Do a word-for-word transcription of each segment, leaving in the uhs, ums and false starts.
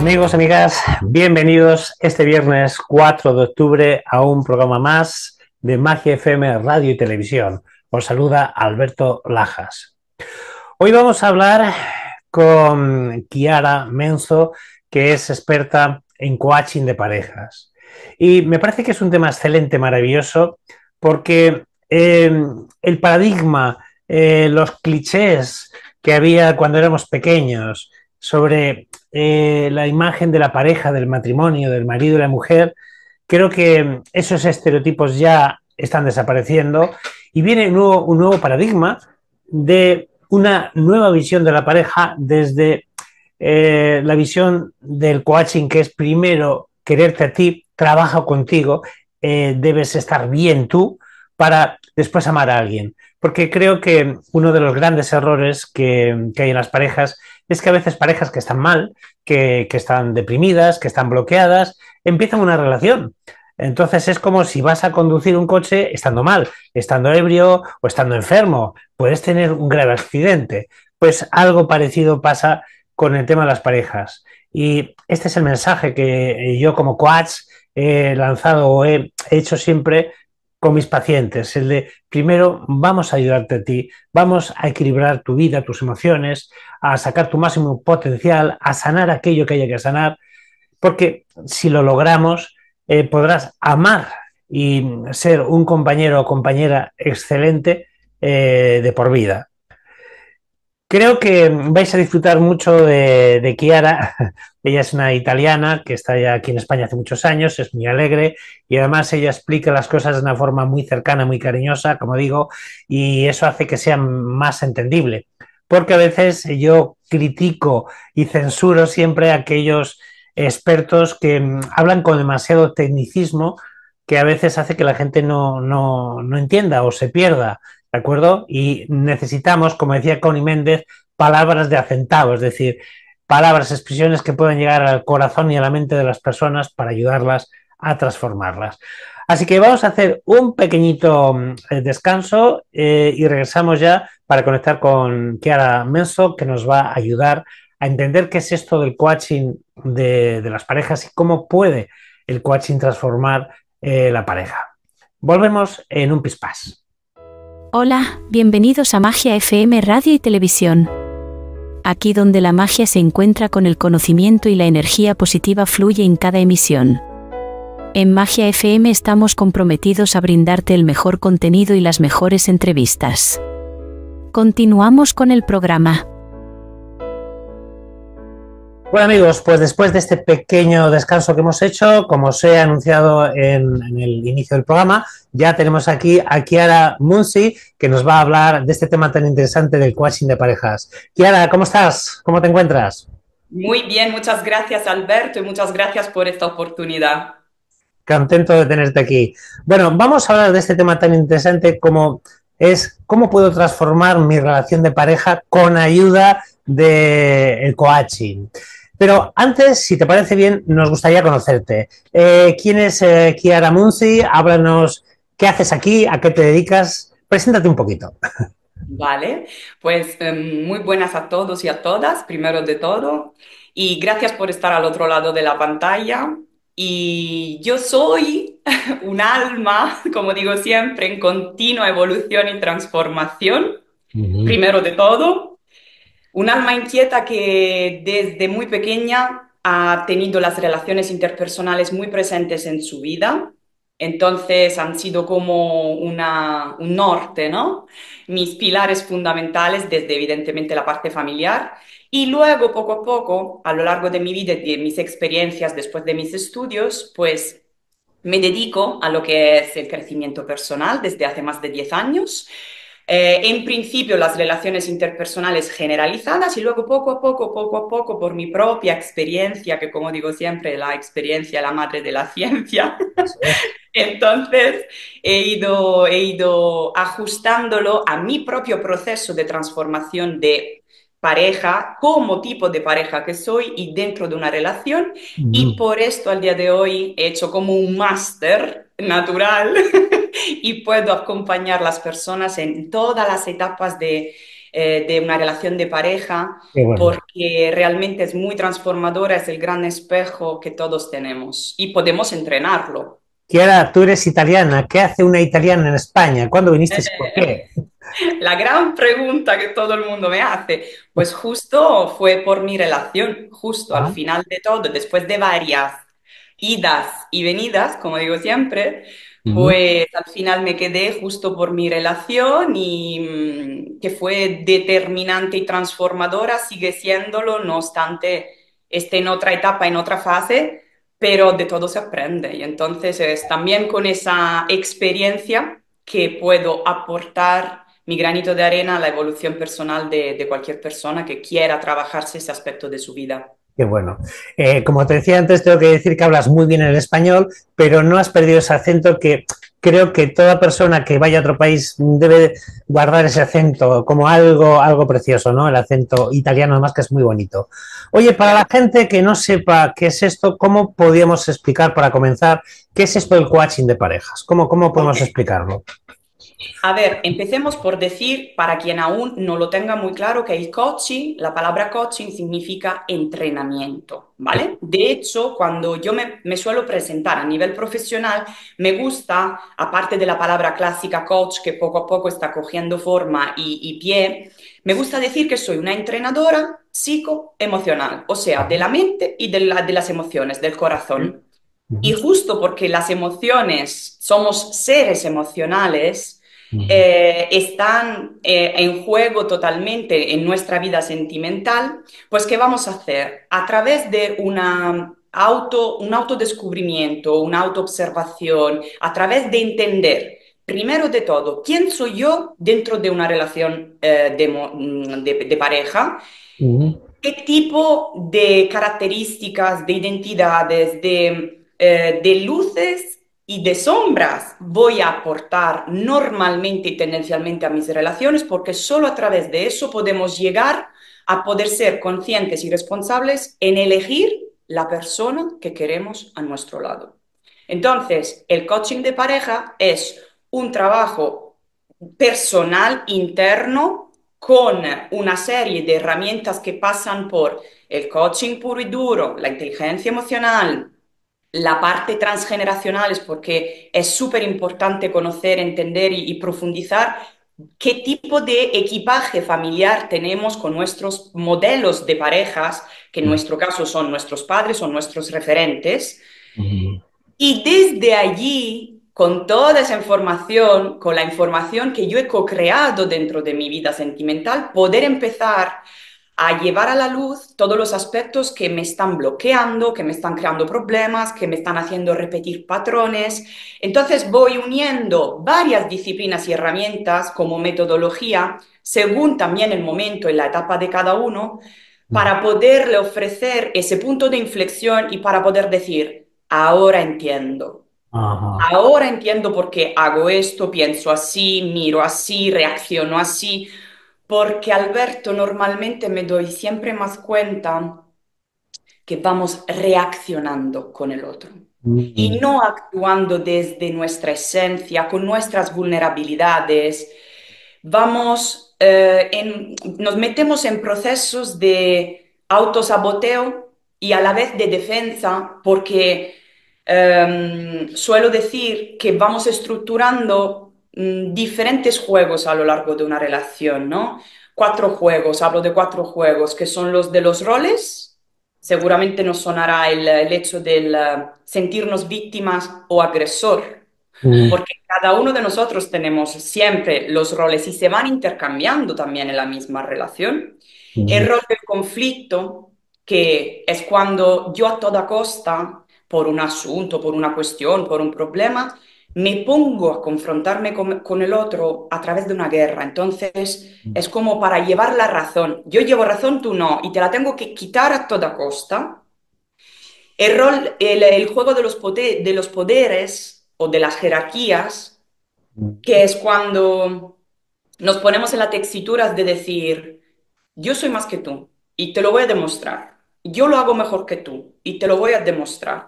Amigos, amigas, bienvenidos este viernes cuatro de octubre a un programa más de Magia F M Radio y Televisión. Os saluda Alberto Lajas. Hoy vamos a hablar con Chiara Menzo, que es experta en coaching de parejas. Y me parece que es un tema excelente, maravilloso, porque eh, el paradigma, eh, los clichés que había cuando éramos pequeños sobre eh, la imagen de la pareja, del matrimonio, del marido y la mujer, creo que esos estereotipos ya están desapareciendo y viene un nuevo, un nuevo paradigma de una nueva visión de la pareja desde eh, la visión del coaching, que es primero quererte a ti, trabaja contigo, eh, debes estar bien tú para después amar a alguien. Porque creo que uno de los grandes errores que, que hay en las parejas es que a veces parejas que están mal, que, que están deprimidas, que están bloqueadas, empiezan una relación. Entonces es como si vas a conducir un coche estando mal, estando ebrio o estando enfermo. Puedes tener un grave accidente. Pues algo parecido pasa con el tema de las parejas. Y este es el mensaje que yo como coach he lanzado o he hecho siempre con mis pacientes, el de primero vamos a ayudarte a ti, vamos a equilibrar tu vida, tus emociones, a sacar tu máximo potencial, a sanar aquello que haya que sanar, porque si lo logramos eh, podrás amar y ser un compañero o compañera excelente eh, de por vida. Creo que vais a disfrutar mucho de, de Chiara. Ella es una italiana que está ya aquí en España hace muchos años, es muy alegre y además ella explica las cosas de una forma muy cercana, muy cariñosa, como digo, y eso hace que sea más entendible. Porque a veces yo critico y censuro siempre a aquellos expertos que hablan con demasiado tecnicismo, que a veces hace que la gente no, no, no entienda o se pierda. ¿De acuerdo? Y necesitamos, como decía Connie Méndez, palabras de acentavo, es decir, palabras, expresiones que puedan llegar al corazón y a la mente de las personas para ayudarlas a transformarlas. Así que vamos a hacer un pequeñito eh, descanso eh, y regresamos ya para conectar con Chiara Menzo, que nos va a ayudar a entender qué es esto del coaching de, de las parejas y cómo puede el coaching transformar eh, la pareja. Volvemos en un pispás. Hola, bienvenidos a Magia F M Radio y Televisión. Aquí donde la magia se encuentra con el conocimiento y la energía positiva fluye en cada emisión. En Magia F M estamos comprometidos a brindarte el mejor contenido y las mejores entrevistas. Continuamos con el programa. Bueno amigos, pues después de este pequeño descanso que hemos hecho, como os he anunciado en, en el inicio del programa, ya tenemos aquí a Chiara Menzo, que nos va a hablar de este tema tan interesante del coaching de parejas. Chiara, ¿cómo estás? ¿Cómo te encuentras? Muy bien, muchas gracias Alberto y muchas gracias por esta oportunidad. Contento de tenerte aquí. Bueno, vamos a hablar de este tema tan interesante como es cómo puedo transformar mi relación de pareja con ayuda del coaching. Pero antes, si te parece bien, nos gustaría conocerte. Eh, ¿Quién es eh, Chiara Menzo? Háblanos qué haces aquí, a qué te dedicas. Preséntate un poquito. Vale, pues eh, muy buenas a todos y a todas, primero de todo. Y gracias por estar al otro lado de la pantalla. Y yo soy un alma, como digo siempre, en continua evolución y transformación, Uh-huh. primero de todo. Un alma inquieta que desde muy pequeña ha tenido las relaciones interpersonales muy presentes en su vida. Entonces han sido como una, un norte, ¿no? Mis pilares fundamentales desde evidentemente la parte familiar. Y luego, poco a poco, a lo largo de mi vida y de mis experiencias después de mis estudios, pues me dedico a lo que es el crecimiento personal desde hace más de diez años. Eh, en principio las relaciones interpersonales generalizadas y luego poco a poco, poco a poco, por mi propia experiencia, que como digo siempre, la experiencia es la madre de la ciencia, entonces he ido, he ido ajustándolo a mi propio proceso de transformación de pareja, como tipo de pareja que soy y dentro de una relación, Uh-huh. y por esto al día de hoy he hecho como un máster natural y puedo acompañar a las personas en todas las etapas de eh, de una relación de pareja, Qué bueno. porque realmente es muy transformadora, es el gran espejo que todos tenemos y podemos entrenarlo. Kiara, tú eres italiana. ¿Qué hace una italiana en España? ¿Cuándo viniste y por qué? La gran pregunta que todo el mundo me hace, pues justo fue por mi relación, justo al Ah, final de todo, después de varias idas y venidas, como digo siempre, ujú. pues al final me quedé justo por mi relación y mm, que fue determinante y transformadora, sigue siéndolo, no obstante esté en otra etapa, en otra fase, pero de todo se aprende y entonces es también con esa experiencia que puedo aportar mi granito de arena a la evolución personal de, de cualquier persona que quiera trabajarse ese aspecto de su vida. Qué bueno. Eh, como te decía antes, tengo que decir que hablas muy bien el español, pero no has perdido ese acento que creo que toda persona que vaya a otro país debe guardar ese acento como algo, algo precioso, ¿no? El acento italiano, además, que es muy bonito. Oye, para la gente que no sepa qué es esto, ¿cómo podríamos explicar, para comenzar, qué es esto del coaching de parejas? ¿Cómo, cómo Ok. podemos explicarlo? A ver, empecemos por decir, para quien aún no lo tenga muy claro, que el coaching, la palabra coaching significa entrenamiento, ¿vale? De hecho, cuando yo me, me suelo presentar a nivel profesional, me gusta, aparte de la palabra clásica coach, que poco a poco está cogiendo forma y, y pie, me gusta decir que soy una entrenadora psicoemocional, o sea, de la mente y de, la- de las emociones, del corazón. Y justo porque las emociones, somos seres emocionales, eh, están eh, en juego totalmente en nuestra vida sentimental, pues ¿qué vamos a hacer? A través de una auto, un autodescubrimiento, una autoobservación, a través de entender, primero de todo, quién soy yo dentro de una relación eh, de, mo- mm, de de pareja. ¿Qué tipo de características, de identidades, de, eh, de luces y de sombras voy a aportar normalmente y tendencialmente a mis relaciones? Porque solo a través de eso podemos llegar a poder ser conscientes y responsables en elegir la persona que queremos a nuestro lado. Entonces, el coaching de pareja es un trabajo personal, interno, con una serie de herramientas que pasan por el coaching puro y duro, la inteligencia emocional, la parte transgeneracional, es porque es súper importante conocer, entender y, y profundizar qué tipo de equipaje familiar tenemos con nuestros modelos de parejas, que en nuestro caso son nuestros padres o nuestros referentes, y desde allí, con toda esa información, con la información que yo he co-creado dentro de mi vida sentimental, poder empezar a llevar a la luz todos los aspectos que me están bloqueando, que me están creando problemas, que me están haciendo repetir patrones. Entonces voy uniendo varias disciplinas y herramientas como metodología, según también el momento y la etapa de cada uno, para poderle ofrecer ese punto de inflexión y para poder decir, ahora entiendo. Ajá. Ahora entiendo por qué hago esto, pienso así, miro así, reacciono así, porque Alberto, normalmente me doy siempre más cuenta que vamos reaccionando con el otro y Mm. no actuando desde nuestra esencia, con nuestras vulnerabilidades. Vamos, eh, en- nos metemos en procesos de autosaboteo y a la vez de defensa, porque em, suelo decir que vamos estructurando mm, diferentes juegos a lo largo de una relación, ¿no? Cuatro juegos, hablo de cuatro juegos, que son los de los roles. Seguramente nos sonará el, el hecho del eh, sentirnos víctimas o agresor, Mm. porque cada uno de nosotros tenemos siempre los roles y se van intercambiando también en la misma relación. El Mm. rol del conflicto, que es cuando yo a toda costa, por un asunto, por una cuestión, por un problema, me pongo a confrontarme con, con el otro a través de una guerra. Entonces es como para llevar la razón. Yo llevo razón, tú no, y te la tengo que quitar a toda costa. El rol, el, el juego de los, poder, de los poderes o de las jerarquías, que es cuando nos ponemos en la textura de decir, yo soy más que tú y te lo voy a demostrar. Yo lo hago mejor que tú y te lo voy a demostrar.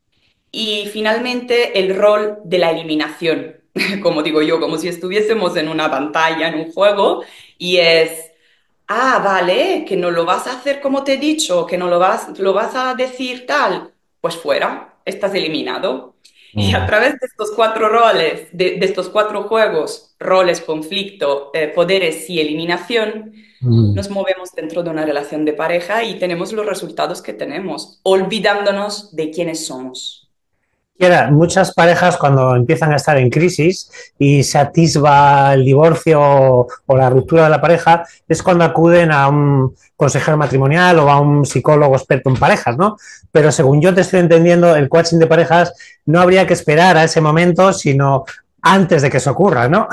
Y finalmente el rol de la eliminación, como digo yo, como si estuviésemos en una pantalla, en un juego, y es ah, vale, que no lo vas a hacer como te he dicho, que no lo vas, lo vas a decir tal, pues fuera, estás eliminado. Y a Mm, través de estos cuatro roles, de, de estos cuatro juegos, roles, conflicto, eh, poderes y eliminación, mm. nos movemos dentro de una relación de pareja y tenemos los resultados que tenemos, olvidándonos de quiénes somos. Quiera, muchas parejas cuando empiezan a estar en crisis y se atisba el divorcio o, o la ruptura de la pareja, es cuando acuden a un consejero matrimonial o a un psicólogo experto en parejas, ¿no? Pero según yo te estoy entendiendo, el coaching de parejas no habría que esperar a ese momento, sino antes de que eso ocurra, ¿no?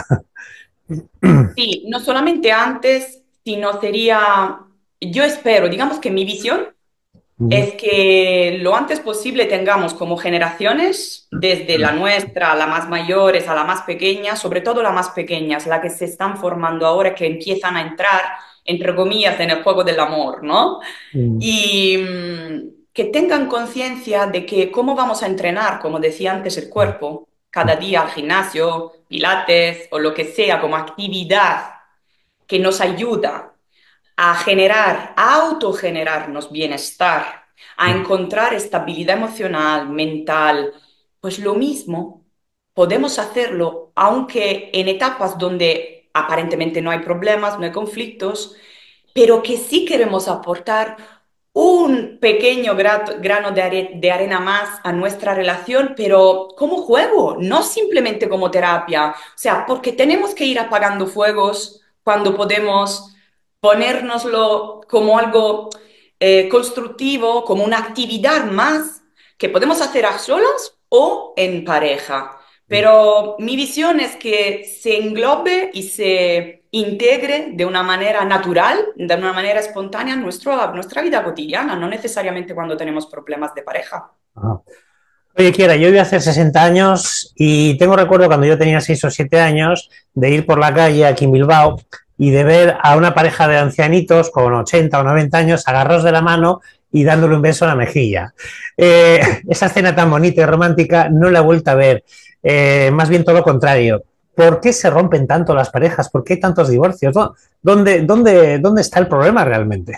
Sí, no solamente antes, sino sería, yo espero, digamos que mi visión es que lo antes posible tengamos como generaciones, desde la nuestra, la más mayores, a la más pequeña, sobre todo la más pequeñas, la que se están formando ahora, que empiezan a entrar, entre comillas, en el juego del amor, ¿no? Y mm, que tengan conciencia de que cómo vamos a entrenar, como decía antes, el cuerpo, cada día al gimnasio, pilates o lo que sea como actividad que nos ayuda a generar, a autogenerarnos bienestar, a encontrar estabilidad emocional, mental, pues lo mismo podemos hacerlo, aunque en etapas donde aparentemente no hay problemas, no hay conflictos, pero que sí queremos aportar un pequeño grato- grano de, are- de arena más a nuestra relación, pero como juego, no simplemente como terapia. O sea, porque tenemos que ir apagando fuegos cuando podemos ponérnoslo como algo eh, constructivo, como una actividad más que podemos hacer a solas o en pareja. Pero mi visión es que se englobe y se integre de una manera natural, de una manera espontánea en nuestro, a nuestra vida cotidiana, no necesariamente cuando tenemos problemas de pareja. Ajá. Oye, Kiera, yo voy a hacer sesenta años y tengo recuerdo cuando yo tenía seis o siete años de ir por la calle aquí en Bilbao y de ver a una pareja de ancianitos con ochenta o noventa años agarrados de la mano y dándole un beso en la mejilla. Eh, esa escena tan bonita y romántica no la he vuelto a ver, eh, más bien todo lo contrario. ¿Por qué se rompen tanto las parejas? ¿Por qué hay tantos divorcios? ¿Dónde, dónde, dónde está el problema realmente?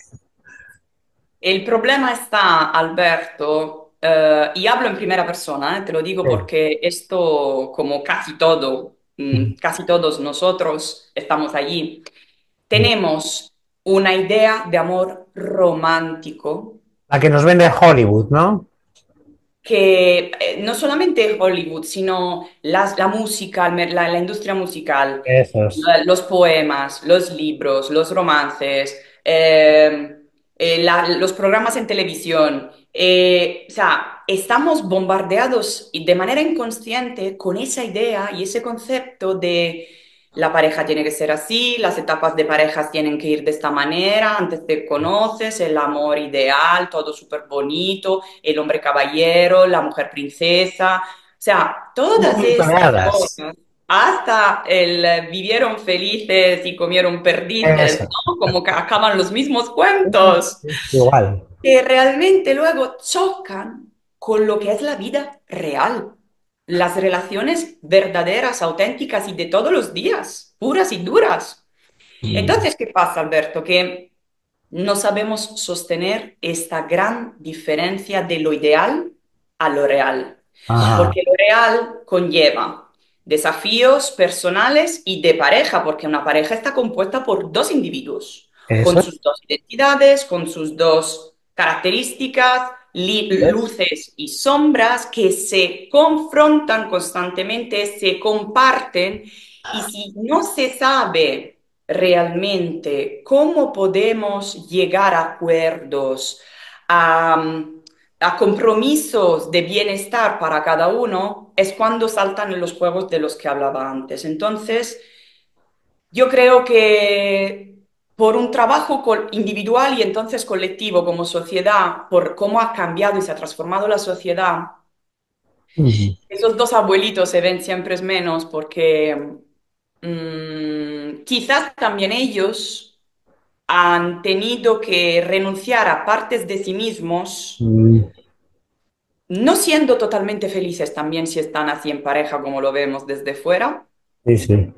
El problema está, Alberto, eh, y hablo en primera persona, eh, te lo digo porque esto, como casi todo, mm, casi todos nosotros estamos allí, tenemos una idea de amor romántico La que nos vende Hollywood, ¿no? que eh, no solamente Hollywood, sino las- la música, el mer- la, la industria musical, Eso es. la- los poemas, los libros, los romances, eh, eh, la- los programas en televisión. Eh, o sea, estamos bombardeados y de manera inconsciente con esa idea y ese concepto de la pareja tiene que ser así, las etapas de parejas tienen que ir de esta manera, antes te conoces, el amor ideal, todo súper bonito, el hombre caballero, la mujer princesa, o sea, Un todas cuento de estas hadas. cosas, hasta el eh, vivieron felices y comieron perdices, Eso. ¿no? Como que acaban los mismos cuentos, Igual. que realmente luego chocan con lo que es la vida real, las relaciones verdaderas, auténticas y de todos los días, puras y duras. Entonces, ¿qué pasa, Alberto? Que no sabemos sostener esta gran diferencia de lo ideal a lo real, Ajá. porque lo real conlleva desafíos personales y de pareja, porque una pareja está compuesta por dos individuos, con Eso sus dos identidades, con sus dos características, li- es. luces y sombras que se confrontan constantemente, se comparten, y si no se sabe realmente cómo podemos llegar a acuerdos, a, a compromisos de bienestar para cada uno, es cuando saltan los juegos de los que hablaba antes. Entonces, yo creo que por un trabajo col- individual y entonces colectivo como sociedad, por cómo ha cambiado y se ha transformado la sociedad, Ujú. esos dos abuelitos se ven siempre es menos porque mm, quizás también ellos han tenido que renunciar a partes de sí mismos, Mm, no siendo totalmente felices también si están así en pareja como lo vemos desde fuera, sí, sí.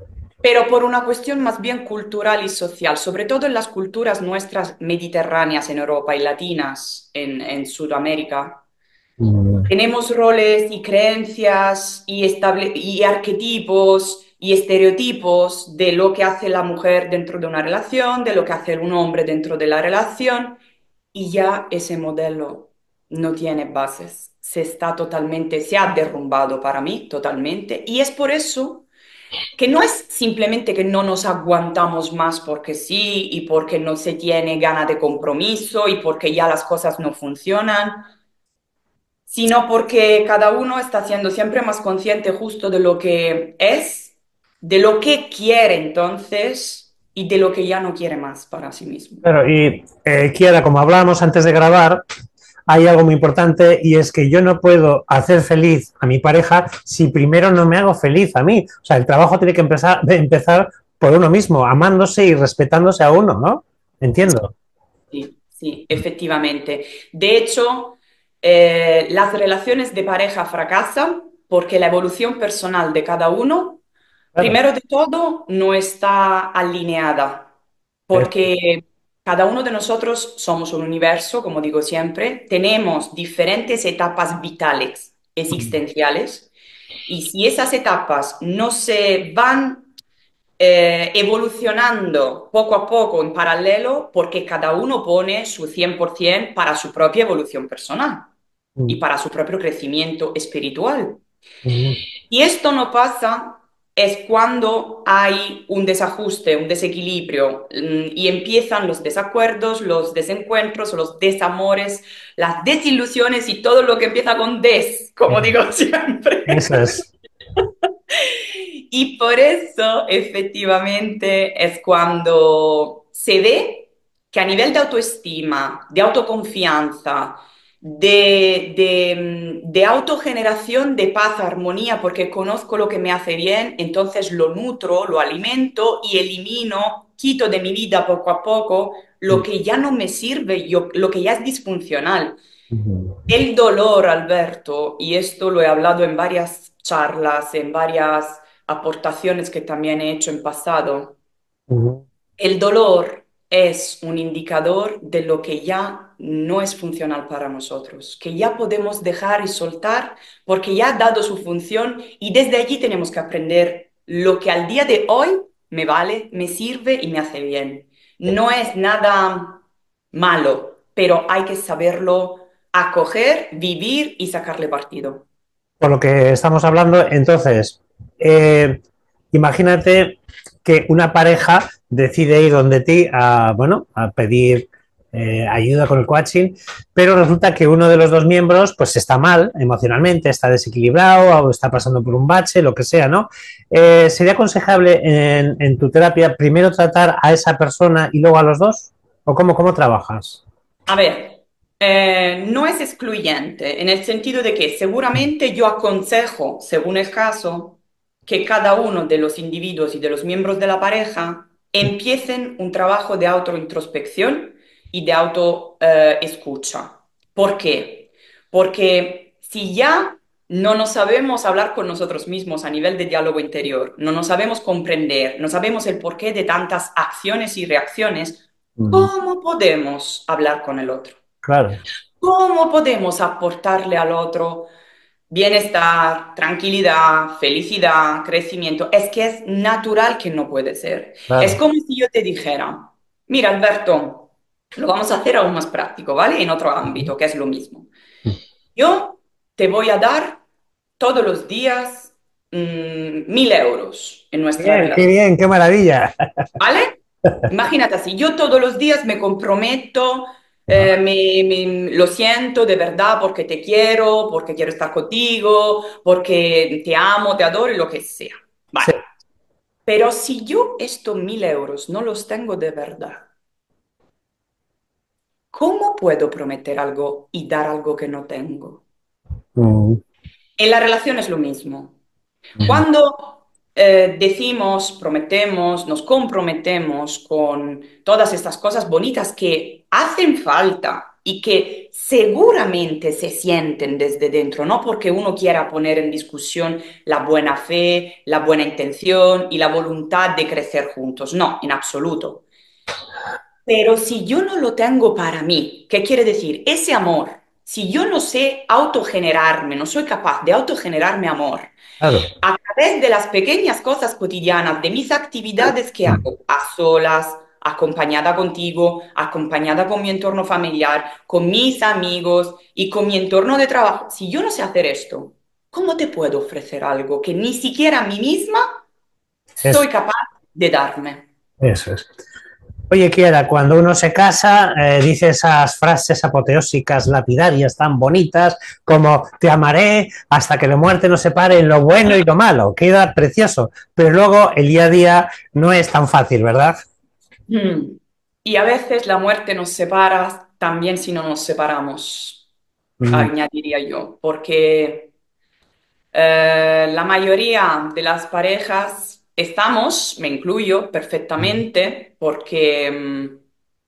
pero por una cuestión más bien cultural y social, sobre todo en las culturas nuestras mediterráneas en Europa y latinas en, en Sudamérica. Mm. Tenemos roles y creencias y, estable- y arquetipos y estereotipos de lo que hace la mujer dentro de una relación, de lo que hace un hombre dentro de la relación, y ya ese modelo no tiene bases. Se está totalmente, se ha derrumbado para mí totalmente, y es por eso que no es simplemente que no nos aguantamos más porque sí y porque no se tiene ganas de compromiso y porque ya las cosas no funcionan, sino porque cada uno está siendo siempre más consciente justo de lo que es, de lo que quiere entonces y de lo que ya no quiere más para sí mismo. Claro, y eh, Kiara, como hablábamos antes de grabar, hay algo muy importante y es que yo no puedo hacer feliz a mi pareja si primero no me hago feliz a mí. O sea, el trabajo tiene que empezar, de empezar por uno mismo, amándose y respetándose a uno, ¿no? Entiendo. Sí, sí, efectivamente. De hecho, eh, las relaciones de pareja fracasan porque la evolución personal de cada uno, Claro. primero de todo, no está alineada, Eso. porque cada uno de nosotros somos un universo, como digo siempre, tenemos diferentes etapas vitales, existenciales, y si esas etapas no se van eh, evolucionando poco a poco en paralelo porque cada uno pone su cien por ciento para su propia evolución personal y Mm, para su propio crecimiento espiritual. mm, Y esto no pasa es cuando hay un desajuste, un desequilibrio mm, y empiezan los desacuerdos, los desencuentros, los desamores, las desilusiones y todo lo que empieza con des, como eh, digo siempre. Eso es. Y por eso, efectivamente, es cuando se ve que a nivel de autoestima, de autoconfianza, de, de, mm, de autogeneración de paz, armonía, porque conozco lo que me hace bien, entonces lo nutro, lo alimento y elimino, quito de mi vida poco a poco lo Mm, que ya no me sirve, yo, lo que ya es disfuncional. mm, El dolor, Alberto, y esto lo he hablado en varias charlas, en varias aportaciones que también he hecho en pasado, mm. el dolor es un indicador de lo que ya no es funcional para nosotros, que ya podemos dejar y soltar porque ya ha dado su función y desde allí tenemos que aprender lo que al día de hoy me vale, me sirve y me hace bien. No es nada malo, pero hay que saberlo acoger, vivir y sacarle partido. Por lo que estamos hablando, entonces, eh, imagínate que una pareja decide ir donde ti a, bueno, a pedir eh, ayuda con el coaching, pero resulta que uno de los dos miembros pues está mal emocionalmente, está desequilibrado o está pasando por un bache, lo que sea, ¿no? Eh, ¿Sería aconsejable en, en, tu terapia primero tratar a esa persona y luego a los dos? ¿O cómo, cómo trabajas? A ver, eh, no es excluyente en el sentido de que seguramente yo aconsejo, según el caso, que cada uno de los individuos y de los miembros de la pareja empiecen un trabajo de autointrospección y de auto, eh, escucha. ¿Por qué? Porque si ya no nos sabemos hablar con nosotros mismos a nivel de diálogo interior, no nos sabemos comprender, no sabemos el porqué de tantas acciones y reacciones, Mm, ¿cómo podemos hablar con el otro? claro, ¿Cómo podemos aportarle al otro bienestar, tranquilidad, felicidad, crecimiento? Es que es natural que no puede ser. Es claro. como si yo te dijera, mira, Alberto, lo vamos a hacer aún más práctico, ¿vale? En otro ámbito, que es lo mismo. Yo te voy a dar todos los días mm, mil euros en nuestra Bien, qué relación. bien, qué maravilla. ¿Vale? Imagínate así, yo todos los días me comprometo, eh, me- me- lo siento de verdad porque te quiero, porque quiero estar contigo, porque te amo, te adoro y lo que sea. Vale. Sí. Pero si yo estos mil euros no los tengo de verdad, ¿cómo puedo prometer algo y dar algo que no tengo? Mm, En la relación es lo mismo. mm, Cuando eh, decimos, prometemos, nos comprometemos con todas estas cosas bonitas que hacen falta, y que seguramente se sienten desde dentro, no porque uno quiera poner en discusión la buena fe, la buena intención y la voluntad de crecer juntos, no, en absoluto. Pero si yo no lo tengo para mí, ¿qué quiere decir? Ese amor, si yo no sé autogenerarme, no soy capaz de autogenerarme amor, Claro. a través de las pequeñas cosas cotidianas, de mis actividades que hago a solas, acompañada contigo, acompañada con mi entorno familiar, con mis amigos y con mi entorno de trabajo, si yo no sé hacer esto, ¿cómo te puedo ofrecer algo que ni siquiera a mí misma Es, soy capaz de darme? eso es. Oye, Kiera, cuando uno se casa, eh, dice esas frases apoteósicas, lapidarias, tan bonitas, como te amaré hasta que la muerte nos separe en lo bueno y lo malo. Queda precioso, pero luego el día a día no es tan fácil, ¿verdad? Mm. Y a veces la muerte nos separa también si no nos separamos, Mm, añadiría yo, porque eh, la mayoría de las parejas estamos, me incluyo perfectamente, porque mm,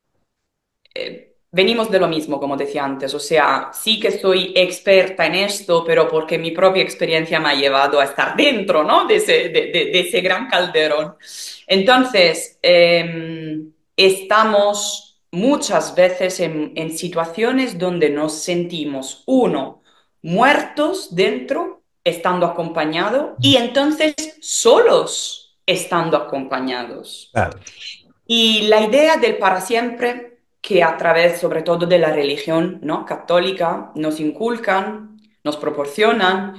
eh, venimos de lo mismo, como decía antes. O sea, sí que soy experta en esto, pero porque mi propia experiencia me ha llevado a estar dentro, ¿no? De ese, de, de- de ese gran calderón. Entonces, eh, estamos muchas veces en, en situaciones donde nos sentimos, uno, muertos dentro, estando acompañados, y entonces solos estando acompañados. claro. Y la idea del para siempre, que a través sobre todo de la religión, ¿no?, católica nos inculcan, nos proporcionan,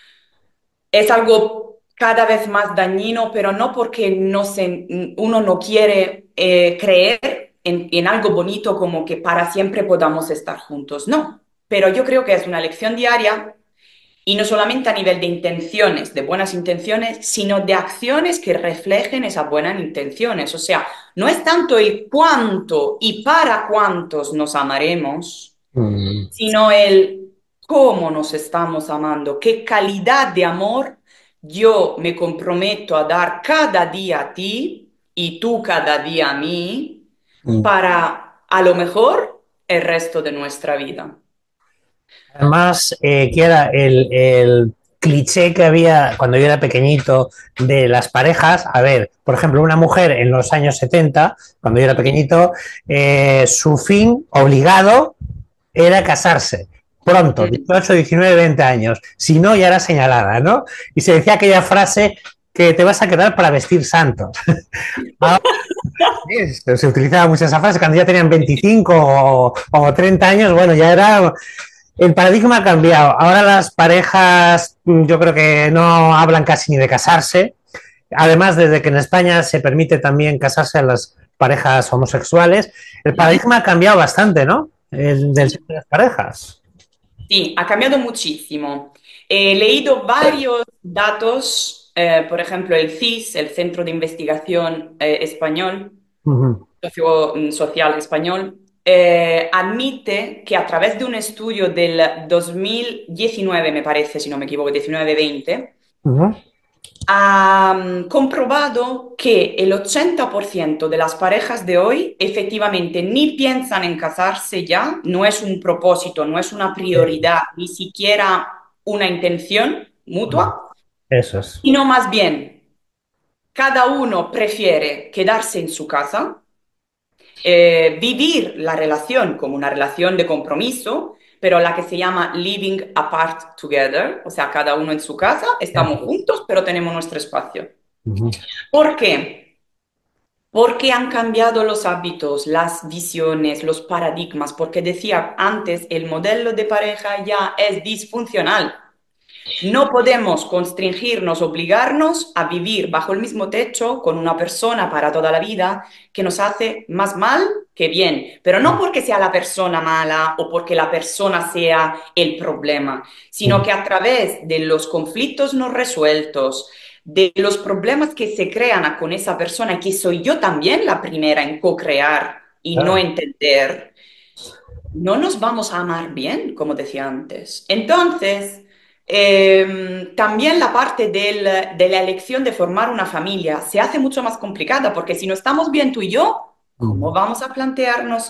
es algo cada vez más dañino, pero no porque no se, uno no quiere eh, creer en, en algo bonito como que para siempre podamos estar juntos, no. Pero yo creo que es una lección diaria y no solamente a nivel de intenciones, de buenas intenciones, sino de acciones que reflejen esas buenas intenciones. O sea, no es tanto el cuánto y para cuántos nos amaremos, Mm, sino el cómo nos estamos amando, qué calidad de amor yo me comprometo a dar cada día a ti y tú cada día a mí mm. para a lo mejor el resto de nuestra vida. Además, eh, Kiera, el, el cliché que había cuando yo era pequeñito de las parejas, a ver, por ejemplo, una mujer en los años setenta, cuando yo era pequeñito, eh, su fin obligado era casarse pronto, Mm. dieciocho, diecinueve, veinte años, si no ya era señalada, ¿no? Y se decía aquella frase que te vas a quedar para vestir santos. Ahora, sí, se utilizaba mucho esa frase cuando ya tenían veinticinco o, o treinta años, bueno, ya era el paradigma ha cambiado. Ahora las parejas, yo creo que no hablan casi ni de casarse. Además, desde que en España se permite también casarse a las parejas homosexuales, el paradigma ha cambiado bastante, ¿no? El del sexo de las parejas. Sí, ha cambiado muchísimo. He leído varios datos, eh, por ejemplo, el C I S, el Centro de Investigación eh, Español, Uh -huh. socio- mm, Social Español, eh, admite que a través de un estudio del dos mil diecinueve, me parece, si no me equivoco, diecinueve veinte, Uh -huh. ha mm, comprobado que el ochenta por ciento de las parejas de hoy efectivamente ni piensan en casarse ya, no es un propósito, no es una prioridad, ni siquiera una intención mutua, Eso es. sino más bien cada uno prefiere quedarse en su casa, eh, vivir la relación como una relación de compromiso, pero la que se llama living apart together, o sea, cada uno en su casa, estamos juntos, pero tenemos nuestro espacio. Uh -huh. ¿Por qué? Porque han cambiado los hábitos, las visiones, los paradigmas, porque decía antes, el modelo de pareja ya es disfuncional. No podemos constringirnos, obligarnos a vivir bajo el mismo techo con una persona para toda la vida que nos hace más mal que bien, pero no porque sea la persona mala o porque la persona sea el problema, sino que a través de los conflictos no resueltos, de los problemas que se crean con esa persona, y que soy yo también la primera en co-crear y no Claro. entender, no nos vamos a amar bien, como decía antes. Entonces, eh, también la parte del- de la elección de formar una familia se hace mucho más complicada, porque si no estamos bien tú y yo, Uh ¿cómo -huh. vamos a plantearnos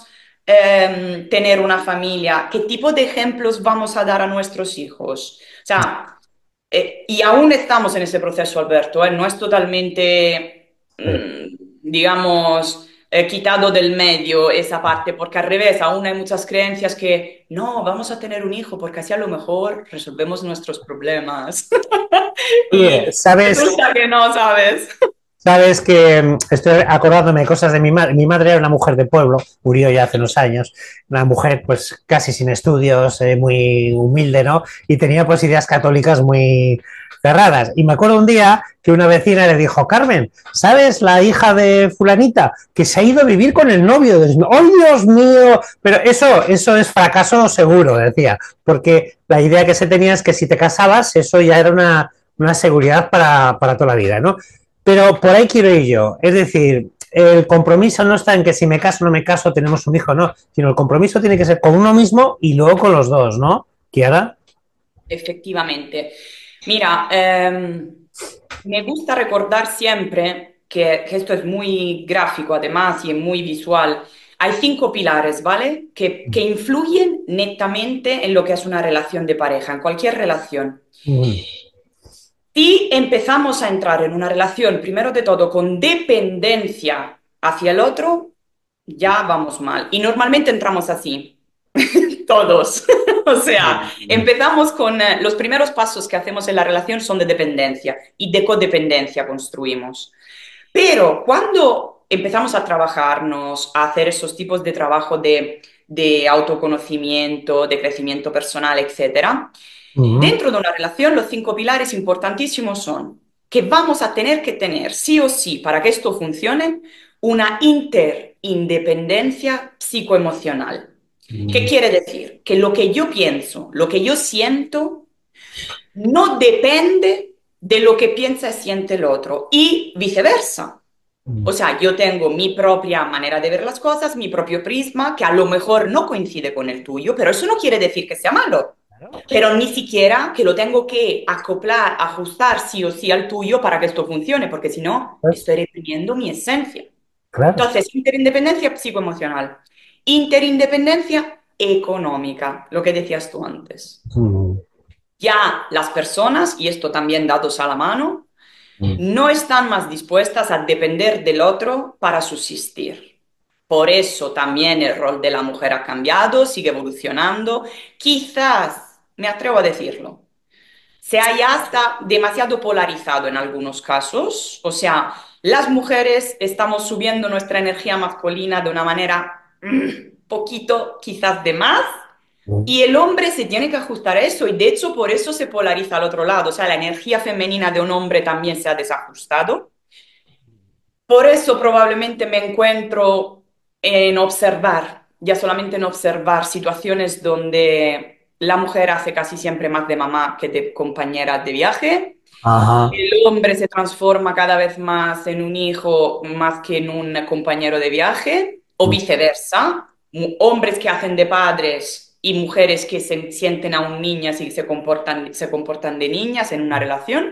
em, tener una familia? ¿Qué tipo de ejemplos vamos a dar a nuestros hijos? O sea, eh, y aún estamos en ese proceso, Alberto, ¿eh? No es totalmente, Sí. mm, digamos, eh, quitado del medio esa parte, porque al revés, aún hay muchas creencias que no, vamos a tener un hijo porque así a lo mejor resolvemos nuestros problemas. Oye, Y ¿sabes? resulta que no, ¿sabes? Sabes que mm, estoy acordándome de cosas de mi madre. Mi madre era una mujer de pueblo, murió ya hace unos años, una mujer pues casi sin estudios, eh, muy humilde, ¿no? Y tenía pues ideas católicas muy cerradas. Y me acuerdo un día que una vecina le dijo, Carmen, ¿sabes la hija de fulanita que se ha ido a vivir con el novio? ¡Oh, Dios mío! Pero eso, eso es fracaso seguro, decía, porque la idea que se tenía es que si te casabas, eso ya era una, una seguridad para, para toda la vida, ¿no? Pero por ahí quiero ir yo. Es decir, el compromiso no está en que si me caso o no me caso, tenemos un hijo, no. Sino el compromiso tiene que ser con uno mismo y luego con los dos, ¿no? Kiara. Efectivamente. Mira, em, me gusta recordar siempre que, que esto es muy gráfico además y es muy visual. Hay cinco pilares, ¿vale? Que, que influyen netamente en lo que es una relación de pareja, en cualquier relación. Mm. Si empezamos a entrar en una relación, primero de todo, con dependencia hacia el otro, ya vamos mal. Y normalmente entramos así, todos. O sea, empezamos con eh, los primeros pasos que hacemos en la relación son de dependencia y de codependencia construimos. Pero cuando empezamos a trabajarnos, a hacer esos tipos de trabajo de, de autoconocimiento, de crecimiento personal, etcétera, Mm. dentro de una relación, los cinco pilares importantísimos son que vamos a tener que tener, sí o sí, para que esto funcione, una interindependencia psicoemocional. ¿Qué Mm. quiere decir? Que lo que yo pienso, lo que yo siento, no depende de lo que piensa y siente el otro y viceversa. O sea, yo tengo mi propia manera de ver las cosas, mi propio prisma, que a lo mejor no coincide con el tuyo, pero eso no quiere decir que sea malo. Pero ni siquiera que lo tengo que acoplar, ajustar sí o sí al tuyo para que esto funcione, porque si no, Pues, estoy reprimiendo mi esencia. claro. Entonces, interindependencia psicoemocional, interindependencia económica, lo que decías tú antes. Mm. Ya las personas, y esto también dados a la mano, Mm. no están más dispuestas a depender del otro para subsistir. Por eso también el rol de la mujer ha cambiado, sigue evolucionando. Quizás, me atrevo a decirlo, se haya hasta demasiado polarizado en algunos casos. O sea, las mujeres estamos subiendo nuestra energía masculina de una manera mm, poquito, quizás de más, Mm. y el hombre se tiene que ajustar a eso, y de hecho por eso se polariza al otro lado. O sea, la energía femenina de un hombre también se ha desajustado. Por eso probablemente me encuentro en observar, ya solamente en observar situaciones donde la mujer hace casi siempre más de mamá que de compañera de viaje. Ajá. El hombre se transforma cada vez más en un hijo más que en un compañero de viaje, o Mm. viceversa. Mu- Hombres que hacen de padres y mujeres que se sienten aún niñas y se comportan, se comportan de niñas en una relación.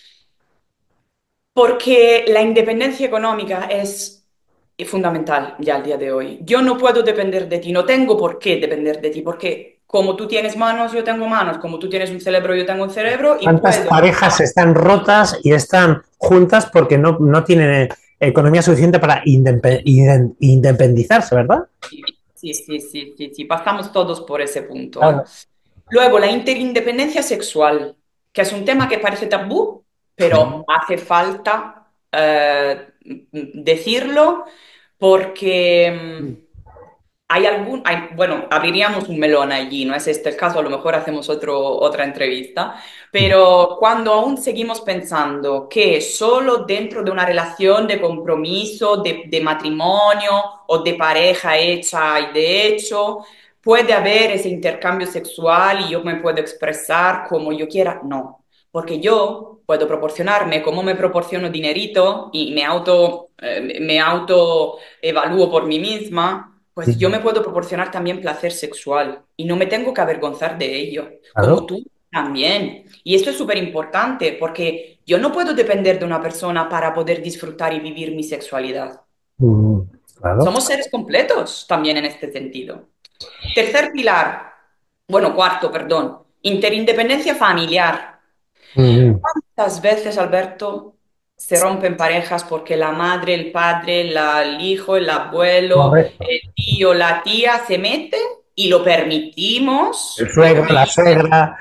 Porque la independencia económica es fundamental ya al día de hoy. Yo no puedo depender de ti, no tengo por qué depender de ti, porque como tú tienes manos, yo tengo manos, como tú tienes un cerebro, yo tengo un cerebro y ¿Cuántas puedo. parejas están rotas y están juntas porque no, no tienen economía suficiente para indepe- inde- independizarse, ¿verdad? Sí, sí, sí, sí, sí, pasamos todos por ese punto, ¿eh? Claro. Luego, la interindependencia sexual, que es un tema que parece tabú, pero hace falta eh, decirlo porque mm, hay algún, hay- bueno, abriríamos un melón allí, no es este el caso, a lo mejor hacemos otro, otra entrevista, pero cuando aún seguimos pensando que solo dentro de una relación de compromiso, de, de matrimonio o de pareja hecha y de hecho, puede haber ese intercambio sexual y yo me puedo expresar como yo quiera, no, porque yo puedo proporcionarme como me proporciono dinerito y me auto, eh, me auto evalúo por mí misma, pues yo me puedo proporcionar también placer sexual y no me tengo que avergonzar de ello, como Claro. tú también. Y esto es súper importante porque yo no puedo depender de una persona para poder disfrutar y vivir mi sexualidad. Mm. Claro. Somos seres completos también en este sentido. Tercer pilar, bueno, cuarto, perdón, interindependencia familiar. Mm, ¿Cuántas veces, Alberto, se rompen parejas porque la madre, el padre, la- el hijo, el abuelo, correcto. el tío, la tía se meten y lo El permitimos? Lo suegro, la permitimos. suegra.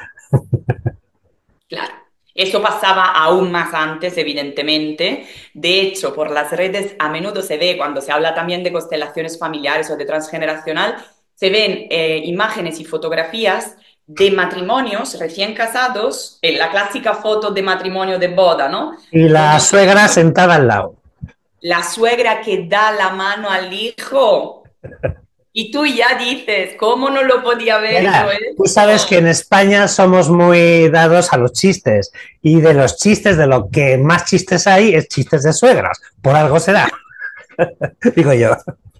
Claro, eso pasaba aún más antes, evidentemente. De hecho, por las redes a menudo se ve, cuando se habla también de constelaciones familiares o de transgeneracional, se ven eh, imágenes y fotografías de matrimonios recién casados, en la clásica foto de matrimonio de boda, ¿no? Y la Donde suegra sentada al lado. la suegra que da la mano al hijo y tú ya dices, ¿cómo no lo podía haber hecho Mira, tú sabes que esto? en España somos muy dados a los chistes y de los chistes, de lo que más chistes hay, es chistes de suegras. Por algo será, digo yo.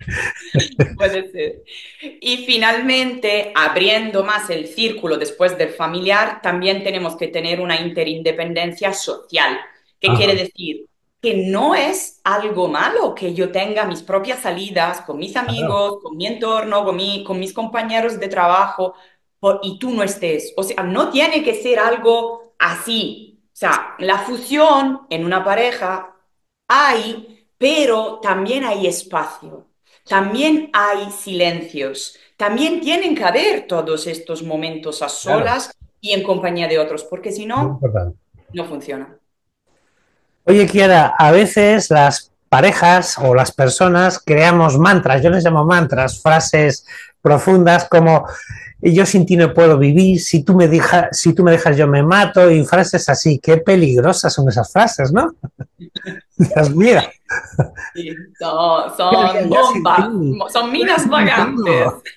Puede ser. Y finalmente, abriendo más el círculo después del familiar, también tenemos que tener una interindependencia social. ¿Qué quiere Ajá, decir? Que no es algo malo que yo tenga mis propias salidas con mis claro, amigos, con mi entorno, con, mi- con mis compañeros de trabajo, por- y tú no estés. O sea, no tiene que ser algo así. O sea, la fusión en una pareja hay, pero también hay espacio. También hay silencios, también tienen que haber todos estos momentos a claro, solas y en compañía de otros, porque si muy no, importante. no funciona. Oye, Kiara, a veces las parejas o las personas creamos mantras, yo les llamo mantras, frases profundas como yo sin ti no puedo vivir, si tú me dejas, si tú me dejas yo me mato, y frases así. Qué peligrosas son esas frases, ¿no? Dios mío, Sí, son, ¿qué haría son yo sin bombas, ti? mo- son Tú eres minas mi vagantes. todo.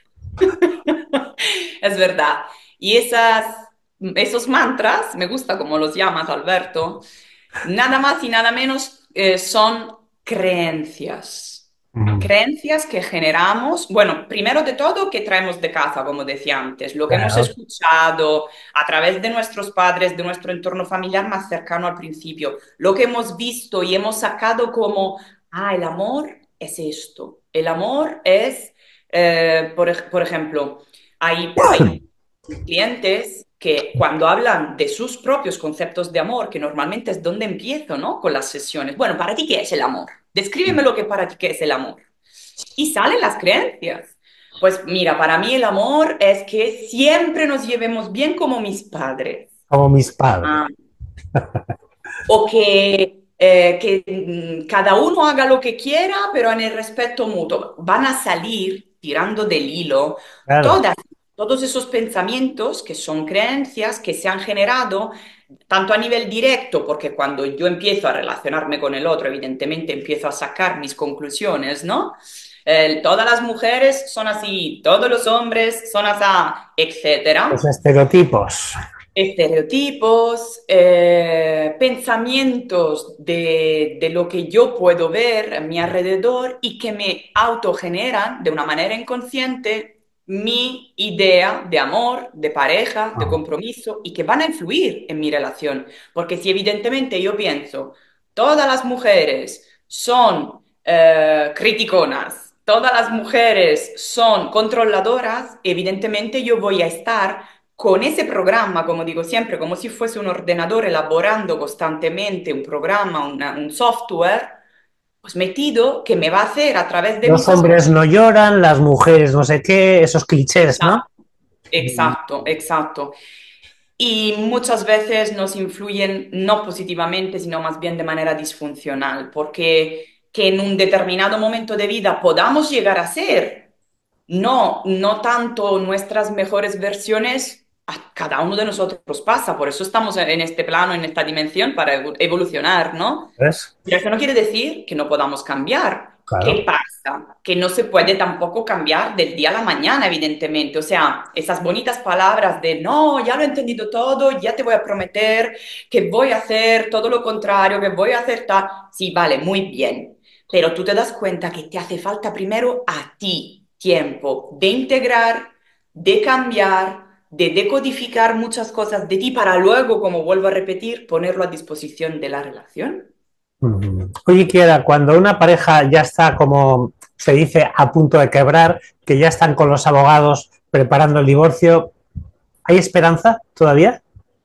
Es verdad. Y esas, esos mantras, me gusta como los llamas, Alberto, nada más y nada menos eh, son creencias. Mm, Creencias que generamos, bueno, primero de todo que traemos de casa, como decía antes, lo que hemos claro, escuchado a través de nuestros padres, de nuestro entorno familiar más cercano al principio, lo que hemos visto y hemos sacado como, ah, el amor es esto, el amor es, eh, por, ej- por ejemplo, hay, hay clientes que cuando hablan de sus propios conceptos de amor, que normalmente es donde empiezo, ¿no? Con las sesiones. Bueno, ¿para ti qué es el amor? Descríbeme lo que para ti qué es el amor. Y salen las creencias. Pues mira, para mí el amor es que siempre nos llevemos bien como mis padres. como mis padres. Ah, o que, eh, que mm, cada uno haga lo que quiera, pero en el respeto mutuo. Van a salir tirando del hilo Claro, todas, todos esos pensamientos que son creencias que se han generado tanto a nivel directo, porque cuando yo empiezo a relacionarme con el otro, evidentemente empiezo a sacar mis conclusiones, ¿no? Eh, todas las mujeres son así, todos los hombres son así, los etcétera. estereotipos. Estereotipos, eh, pensamientos de, de lo que yo puedo ver a mi alrededor y que me autogeneran de una manera inconsciente mi idea de amor, de pareja, de Ah, compromiso y que van a influir en mi relación. Porque si evidentemente yo pienso, todas las mujeres son eh, criticonas, todas las mujeres son controladoras, evidentemente yo voy a estar con ese programa, como digo siempre, como si fuese un ordenador elaborando constantemente un programa, una- un software, pues metido que me va a hacer a través de los mis hombres ascuas. no lloran, las mujeres no sé qué, esos clichés, ¿no? Exacto, exacto, exacto. Y muchas veces nos influyen no positivamente, sino más bien de manera disfuncional, porque que en un determinado momento de vida podamos llegar a ser no, no tanto nuestras mejores versiones, a cada uno de nosotros pasa, por eso estamos en este plano, en esta dimensión, para evo- evolucionar, ¿no? ¿Ves? Pero eso no quiere decir que no podamos cambiar. ¿Qué Claro. pasa? Que no se puede tampoco cambiar del día a la mañana, evidentemente. O sea, esas bonitas palabras de no, ya lo he entendido todo, ya te voy a prometer que voy a hacer todo lo contrario, que voy a hacer tal. Sí, vale, muy bien. Pero tú te das cuenta que te hace falta primero a ti tiempo de integrar, de cambiar, de decodificar muchas cosas de ti para luego, como vuelvo a repetir, ponerlo a disposición de la relación. Ujú. Oye, Kiera, cuando una pareja ya está como se dice a punto de quebrar, que ya están con los abogados preparando el divorcio. ¿Hay esperanza todavía?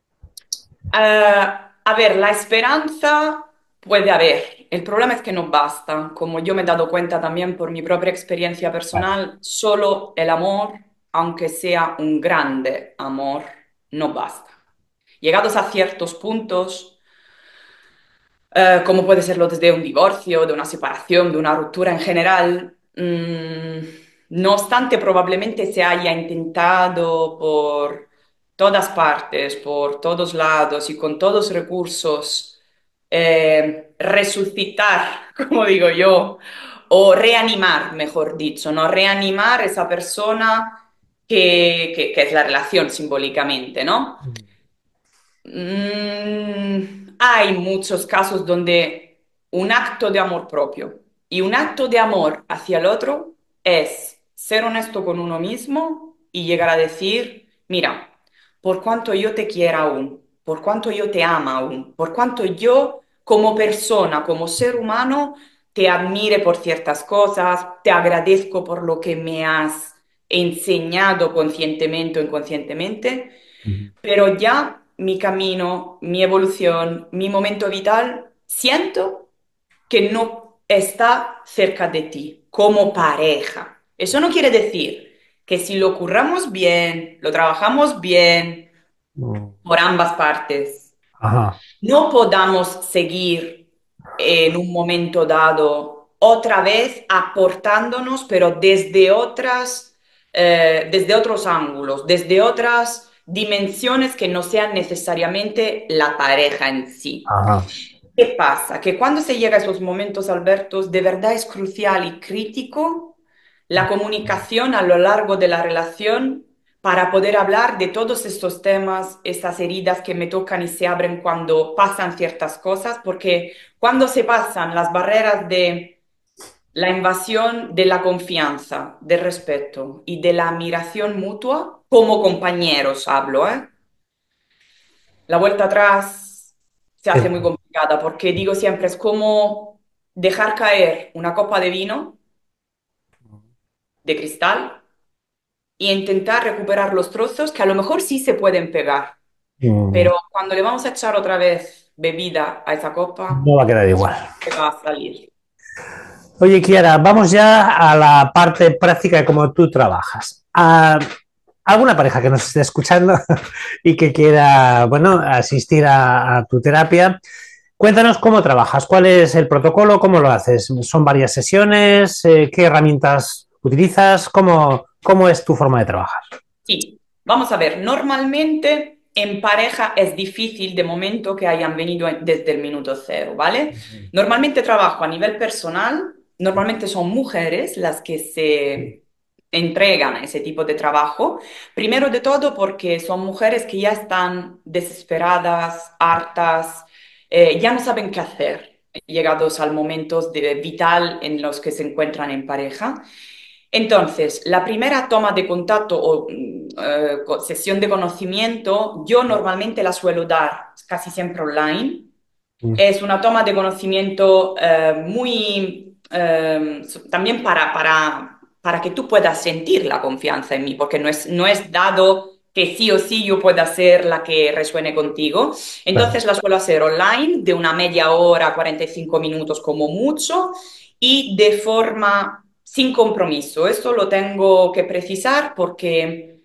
Uh, a ver, la esperanza puede haber. El problema es que no basta. Como yo me he dado cuenta también por mi propia experiencia Vale. personal, solo el amor, aunque sea un grande amor, no basta. Llegados a ciertos puntos, eh, como puede serlo desde un divorcio, de una separación, de una ruptura en general, mm, no obstante probablemente se haya intentado por todas partes, por todos lados y con todos recursos eh, resucitar, como digo yo, o reanimar, mejor dicho, ¿no? Reanimar esa persona que, que que es la relación simbólicamente, ¿no? Mm, hay muchos casos donde un acto de amor propio y un acto de amor hacia el otro es ser honesto con uno mismo y llegar a decir, mira, por cuanto yo te quiera aún, por cuanto yo te ama aún, por cuanto yo como persona, como ser humano, te admire por ciertas cosas, te agradezco por lo que me has enseñado conscientemente o inconscientemente, pero ya mi camino, mi evolución, mi momento vital, siento que no está cerca de ti como pareja. Eso no quiere decir que si lo curramos bien, lo trabajamos bien Mm. por ambas partes, Ajá. no podamos seguir en un momento dado otra vez aportándonos, pero desde otras, eh, desde otros ángulos, desde otras dimensiones que no sean necesariamente la pareja en sí. Ajá. ¿Qué pasa? Que cuando se llega a esos momentos, Alberto, de verdad es crucial y crítico la comunicación a lo largo de la relación para poder hablar de todos estos temas, estas heridas que me tocan y se abren cuando pasan ciertas cosas, porque cuando se pasan las barreras de la invasión de la confianza, del respeto y de la admiración mutua, como compañeros hablo, ¿eh? La vuelta atrás se hace muy complicada porque digo siempre, es como dejar caer una copa de vino de cristal e intentar recuperar los trozos que a lo mejor sí se pueden pegar, Mm. pero cuando le vamos a echar otra vez bebida a esa copa, No va a quedar igual. se va a salir. Oye, Kiara, vamos ya a la parte práctica de cómo tú trabajas. ¿A alguna pareja que nos esté escuchando y que quiera, bueno, asistir a, a tu terapia? Cuéntanos cómo trabajas, cuál es el protocolo, cómo lo haces. ¿Son varias sesiones? Eh, ¿Qué herramientas utilizas? ¿Cómo, cómo es tu forma de trabajar? Sí, vamos a ver, normalmente en pareja es difícil de momento que hayan venido desde el minuto cero, ¿vale? Normalmente trabajo a nivel personal, normalmente son mujeres las que se entregan a ese tipo de trabajo, primero de todo porque son mujeres que ya están desesperadas, hartas, eh, ya no saben qué hacer, llegados al momento de vital en los que se encuentran en pareja. Entonces, la primera toma de contacto o mm, eh, co- sesión de conocimiento, yo normalmente la suelo dar casi siempre online. Es una toma de conocimiento eh, muy eh, so- también para, para, para que tú puedas sentir la confianza en mí, porque no es, no es dado que sí o sí yo pueda ser la que resuene contigo. Claro. Entonces la suelo hacer online de una media hora, cuarenta y cinco minutos como mucho, y de forma sin compromiso. Esto lo tengo que precisar porque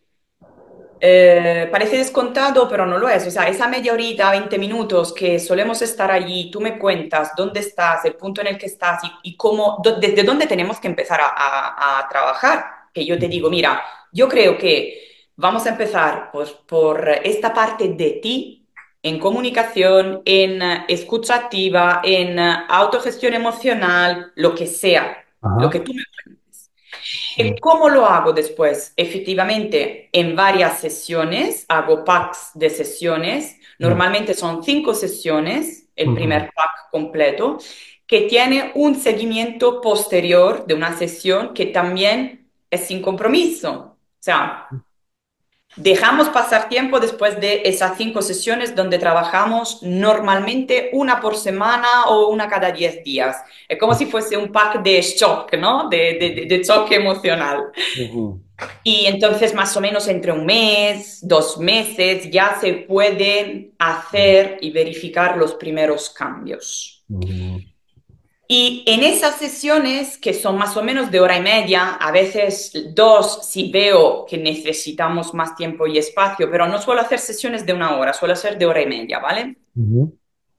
eh, parece descontado, pero no lo es. O sea, esa media horita, veinte minutos que solemos estar allí, tú me cuentas dónde estás, el punto en el que estás y, y cómo, do- desde dónde tenemos que empezar a, a- a trabajar. Que yo te digo, mira, yo creo que vamos a empezar pues, por esta parte de ti en comunicación, en eh, escucha activa, en eh, autogestión emocional, lo que sea, lo Ajá. que tú me cuentes. ¿Y cómo lo hago después? Efectivamente, en varias sesiones, hago packs de sesiones. Normalmente son cinco sesiones, el Ujú. primer pack completo, que tiene un seguimiento posterior de una sesión que también es sin compromiso. O sea, Dejamos pasar tiempo después de esas cinco sesiones donde trabajamos normalmente una por semana o una cada diez días. Es como si fuese un pack de shock, ¿no? De, de, de choque emocional. Uh-huh. Y entonces más o menos entre un mes, dos meses, ya se pueden hacer y verificar los primeros cambios. Uh-huh. Y en esas sesiones, que son más o menos de hora y media, a veces dos, si veo que necesitamos más tiempo y espacio, pero no suelo hacer sesiones de una hora, suelo hacer de hora y media, ¿vale? Uh-huh.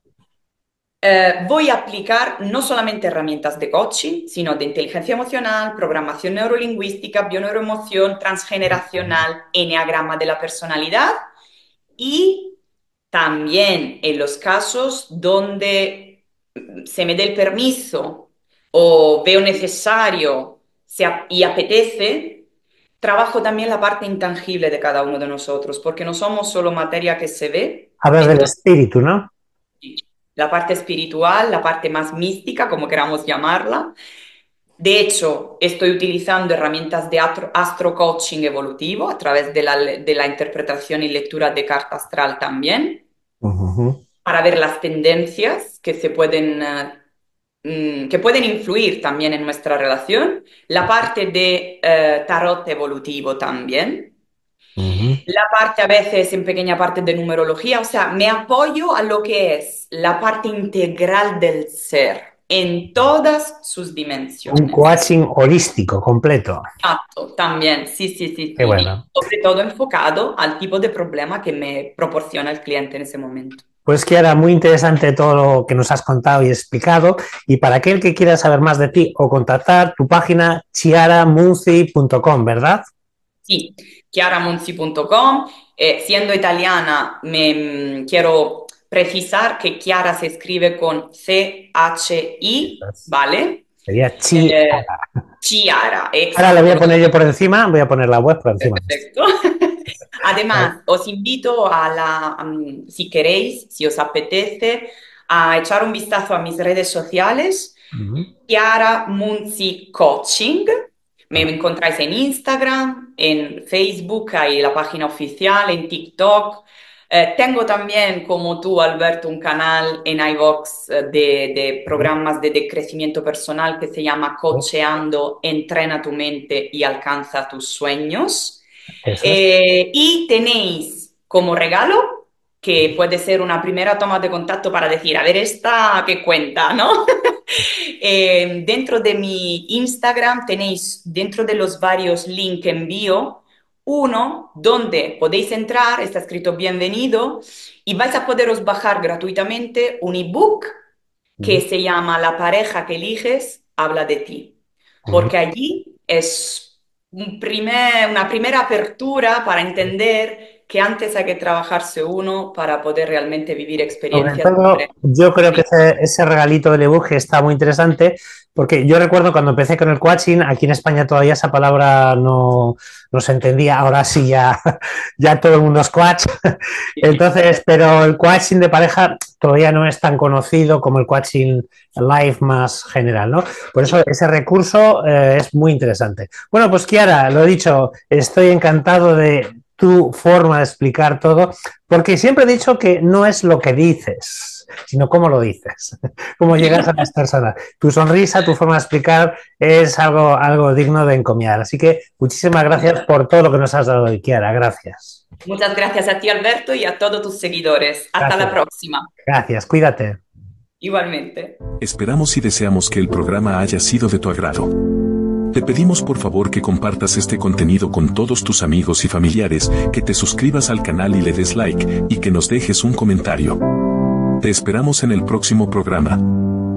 Eh, voy a aplicar no solamente herramientas de coaching, sino de inteligencia emocional, programación neurolingüística, bioneuroemoción, transgeneracional, eneagrama de la personalidad y también en los casos donde se me dé el permiso o veo necesario y apetece, trabajo también la parte intangible de cada uno de nosotros, porque no somos solo materia que se ve. Hablas del espíritu, ¿no? La parte espiritual, la parte más mística, como queramos llamarla. De hecho, estoy utilizando herramientas de astro coaching evolutivo a través de la, de la interpretación y lectura de carta astral también, uh-huh. para ver las tendencias que se pueden, uh, que pueden influir también en nuestra relación. La parte de uh, tarot evolutivo también. Uh-huh. La parte a veces en pequeña parte de numerología, o sea, me apoyo a lo que es la parte integral del ser en todas sus dimensiones. Un coaching holístico completo. Exacto, también, sí, sí, sí. Qué sí. bueno. Y sobre todo enfocado al tipo de problema que me proporciona el cliente en ese momento. Pues Chiara, muy interesante todo lo que nos has contado y explicado. Y para aquel que quiera saber más de ti o contactar, tu página chiara munzi punto com, ¿verdad? Sí, chiara munzi punto com. Eh, siendo italiana, me mmm, quiero precisar que Chiara se escribe con C H I, ¿vale? Sería Chiara. Eh, Chiara, exacto. Ahora la voy a poner yo por encima, voy a poner la web por encima. Perfecto. Además, os invito a la, um, si queréis, si os apetece, a echar un vistazo a mis redes sociales, uh-huh. Chiara Munzi Coaching. Me encontráis en Instagram, en Facebook, hay la página oficial, en TikTok. Eh, tengo también, como tú, Alberto, un canal en iVoox de, de programas de, de crecimiento personal que se llama Cocheando, Entrena tu mente y alcanza tus sueños. Eh, y tenéis como regalo, que puede ser una primera toma de contacto para decir, a ver, esta qué cuenta, ¿no? eh, dentro de mi Instagram tenéis, dentro de los varios links que envío, uno donde podéis entrar, está escrito bienvenido, y vais a poderos bajar gratuitamente un ebook que uh-huh. se llama La pareja que eliges habla de ti, porque uh-huh. allí es un primer, una primera apertura para entender que antes hay que trabajarse uno para poder realmente vivir experiencias. Sobre todo, yo creo que ese, ese regalito del ebook está muy interesante, porque yo recuerdo cuando empecé con el coaching, aquí en España todavía esa palabra no, no se entendía, ahora sí ya, ya todo el mundo es coach, entonces, pero el coaching de pareja todavía no es tan conocido como el coaching live más general, ¿no? Por eso ese recurso eh, es muy interesante. Bueno, pues Chiara, lo he dicho, estoy encantado de tu forma de explicar todo, porque siempre he dicho que no es lo que dices, sino cómo lo dices, cómo llegas a las personas. Tu sonrisa, tu forma de explicar es algo, algo digno de encomiar. Así que muchísimas gracias por todo lo que nos has dado hoy, Chiara. Gracias. Muchas gracias a ti, Alberto, y a todos tus seguidores. Hasta gracias. La próxima. Gracias, cuídate. Igualmente. Esperamos y deseamos que el programa haya sido de tu agrado. Te pedimos por favor que compartas este contenido con todos tus amigos y familiares, que te suscribas al canal y le des like, y que nos dejes un comentario. Te esperamos en el próximo programa.